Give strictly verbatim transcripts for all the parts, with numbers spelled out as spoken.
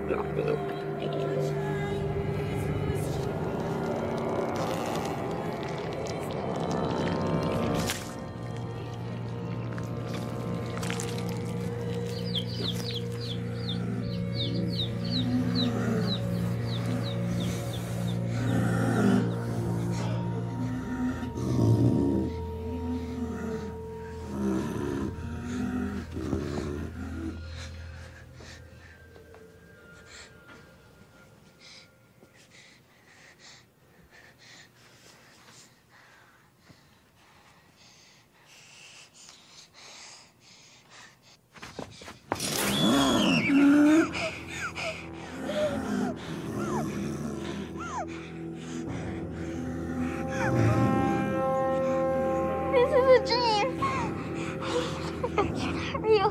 This is a dream. It's not real.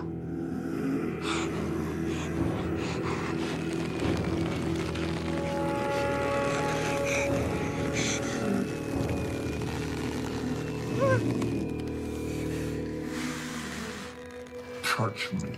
Touch me.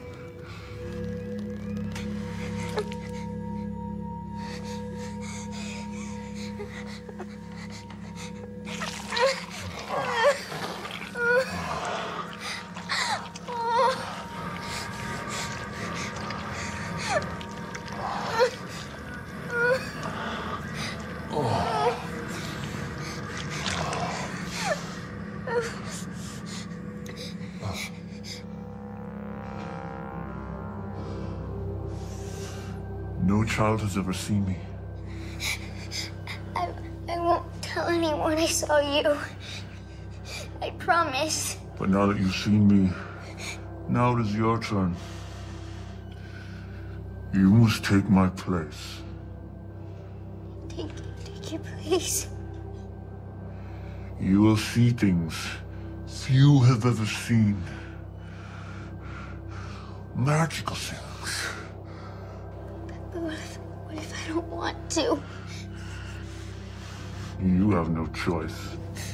No child has ever seen me. I, I won't tell anyone I saw you. I promise. But now that you've seen me, now it is your turn. You must take my place. Take, take your place. You will see things few have ever seen. Magical things. But what if, what if I don't want to? You have no choice.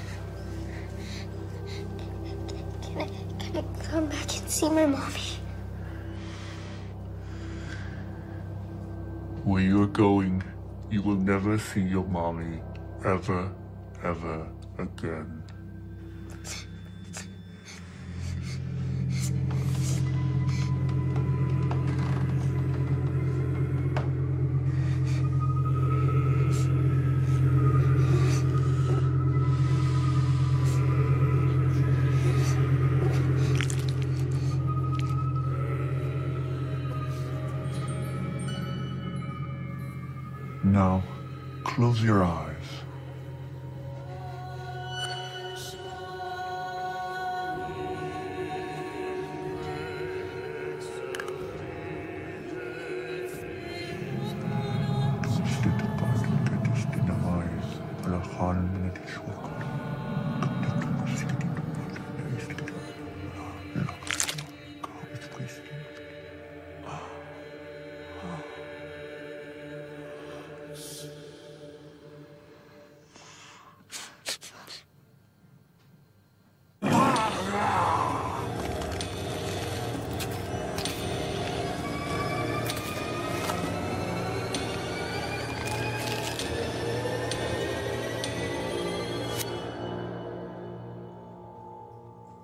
Can I, can I come back and see my mommy? Where you're going, you will never see your mommy ever, ever again. Now, close your eyes.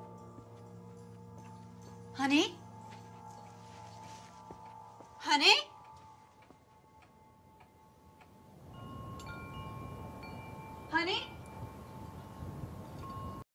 Honey? Honey?